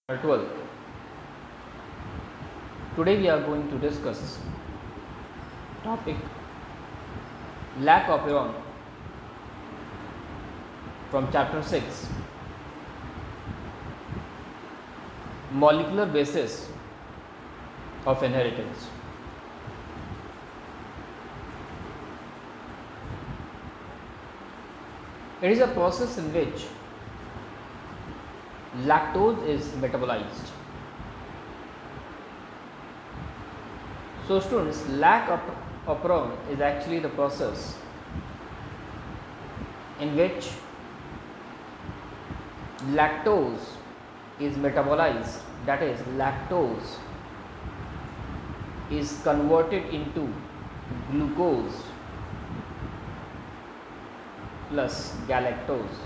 12. Today we are going to discuss topic lac operon from chapter 6, molecular basis of inheritance. It is a process in which lactose is metabolized. So students, lac operon is actually the process in which lactose is metabolized, that is lactose is converted into glucose plus galactose.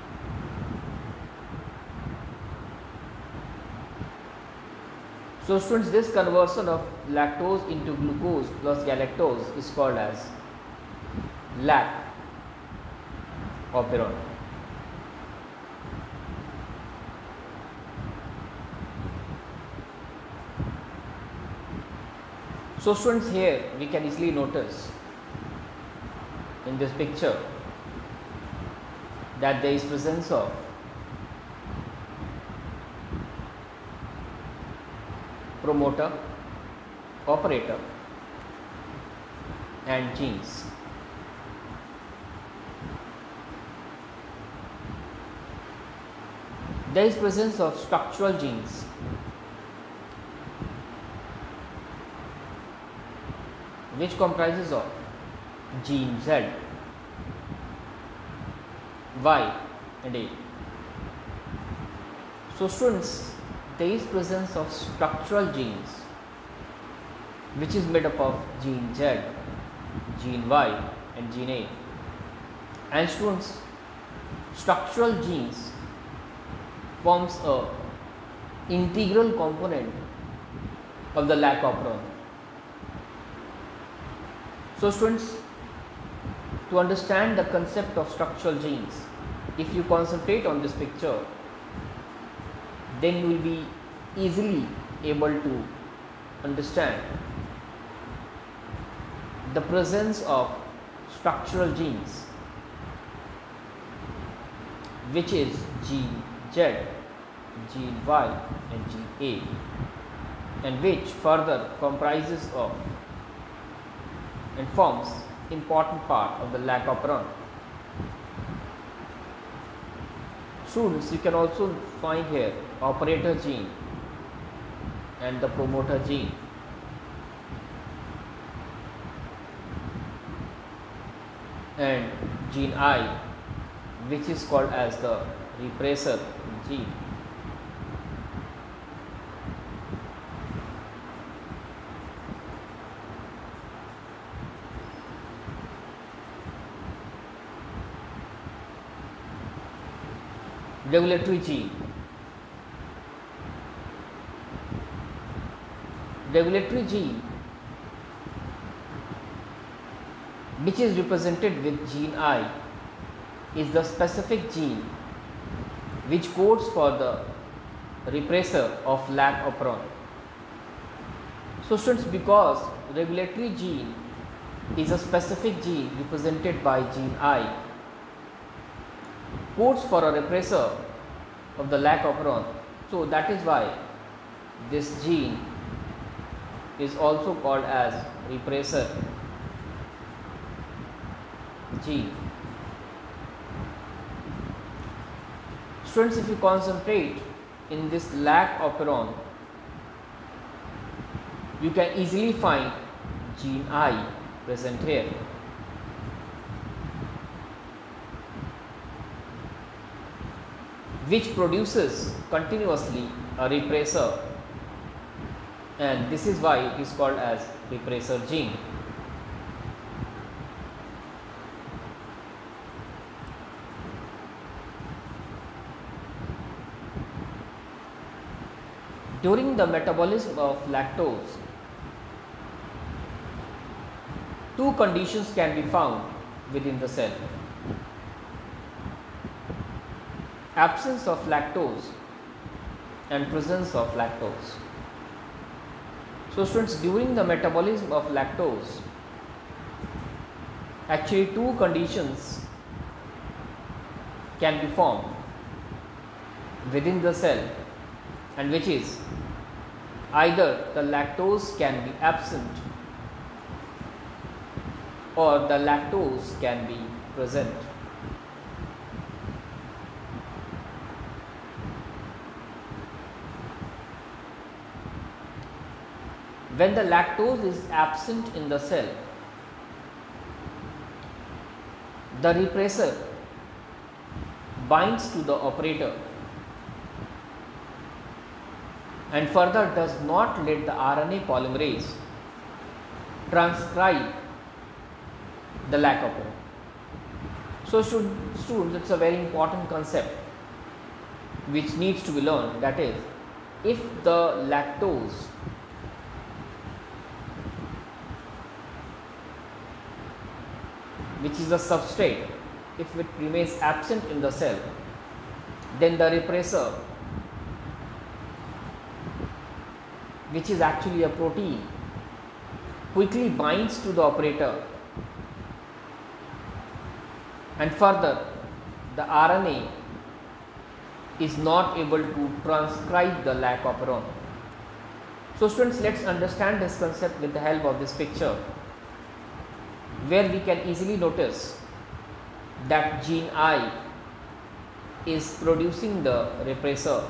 So students, this conversion of lactose into glucose plus galactose is called as lac operon. So students, here we can easily notice in this picture that there is presence of promoter, operator and genes. There is presence of structural genes, which comprises of gene Z, Y and A. So students, there is presence of structural genes, which is made up of gene Z, gene Y and gene A. And students, structural genes forms a integral component of the lac operon. So students, to understand the concept of structural genes, if you concentrate on this picture, then you will be easily able to understand the presence of structural genes, which is gene Z, gene Y and gene A, and which further comprises of and forms important part of the lac operon. Students, you can also find here operator gene and the promoter gene. And gene I, which is called as the repressor gene. Regulatory gene. Regulatory gene, which is represented with gene I, is the specific gene which codes for the repressor of lac operon. So students, because regulatory gene is a specific gene represented by gene I, codes for a repressor of the lac operon, so that is why this gene is also called as repressor gene. Students, if you concentrate in this lac operon, you can easily find gene I present here. Which produces continuously a repressor, and this is why it is called as repressor gene. During the metabolism of lactose, two conditions can be found within the cell. Absence of lactose and presence of lactose. So students, during the metabolism of lactose, actually two conditions can be formed within the cell, and which is either the lactose can be absent or the lactose can be present. When the lactose is absent in the cell, the repressor binds to the operator and further does not let the RNA polymerase transcribe the lac operon. So students, it's a very important concept which needs to be learned, that is, if the lactose which is the substrate, if it remains absent in the cell, then the repressor, which is actually a protein, quickly binds to the operator, and further the RNA is not able to transcribe the lac operon. So students, let's understand this concept with the help of this picture, where we can easily notice that gene I is producing the repressor,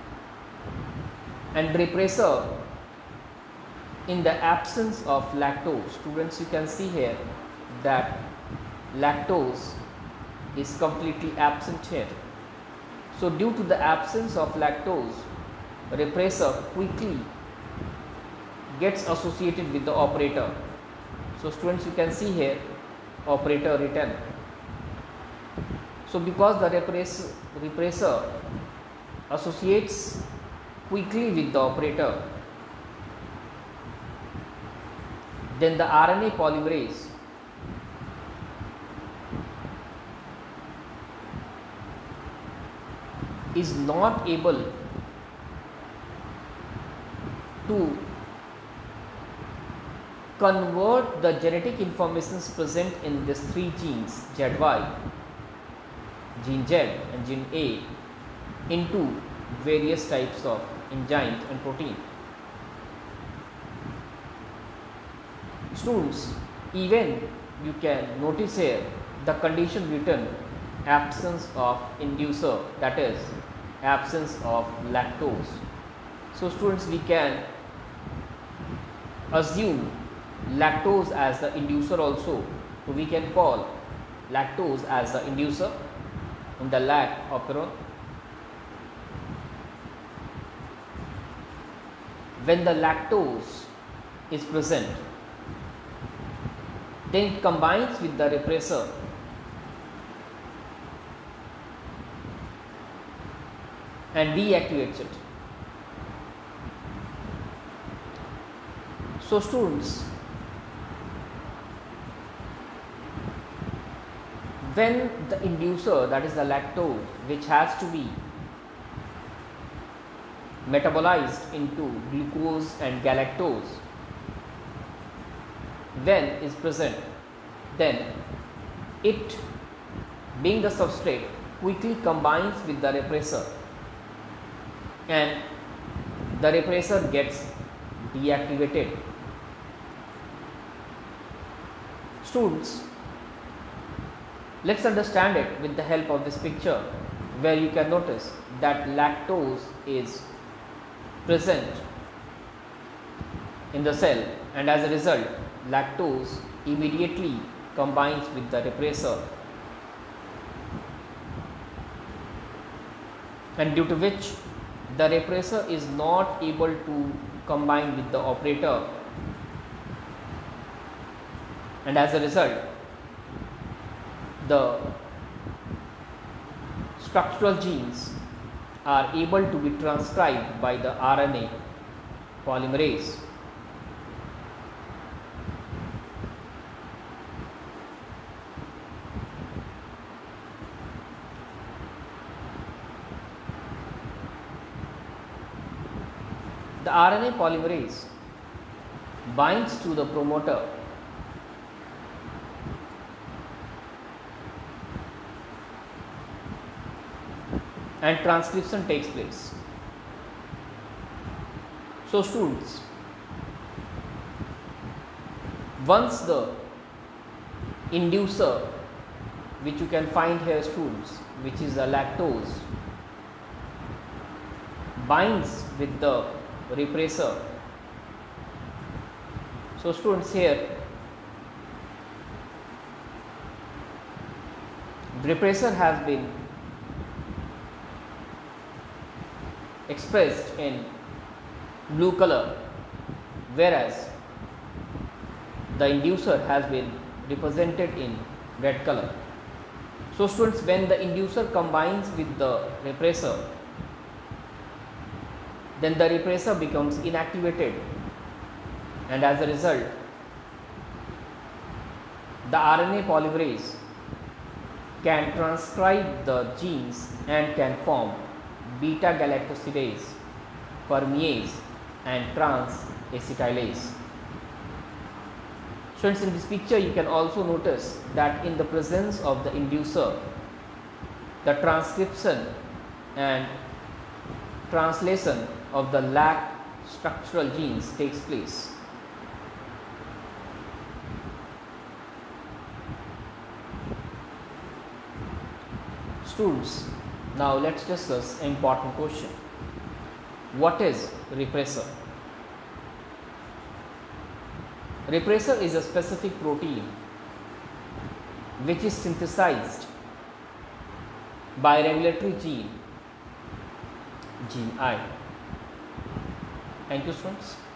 and repressor in the absence of lactose. Students, you can see here that lactose is completely absent here. So due to the absence of lactose, repressor quickly gets associated with the operator. So students, you can see here operator written. So because the repressor associates quickly with the operator, then the RNA polymerase is not able to convert the genetic informations present in these three genes, ZY, gene Z and gene A, into various types of enzymes and protein. Students, even you can notice here the condition written absence of inducer, that is absence of lactose. So students, we can assume lactose as the inducer also. So we can call lactose as the inducer in the lac operon. When the lactose is present, then it combines with the repressor and deactivates it. So students, when the inducer, that is the lactose, which has to be metabolized into glucose and galactose, when is present, then it, being the substrate, quickly combines with the repressor and the repressor gets deactivated. Students, let's understand it with the help of this picture, where you can notice that lactose is present in the cell, and as a result lactose immediately combines with the repressor, and due to which the repressor is not able to combine with the operator, and as a result the structural genes are able to be transcribed by the RNA polymerase. The RNA polymerase binds to the promoter and transcription takes place. So students, once the inducer, which you can find here students, which is the lactose, binds with the repressor. So students, here repressor has been expressed in blue color, whereas the inducer has been represented in red color. So students, when the inducer combines with the repressor, then the repressor becomes inactivated, and as a result the RNA polymerase can transcribe the genes and can form beta galactosidase, permease and trans-acetylase. Students, in this picture you can also notice that in the presence of the inducer, the transcription and translation of the lac structural genes takes place. Students, now let us discuss an important question. What is repressor? Repressor is a specific protein which is synthesized by regulatory gene, gene I. Thank you students.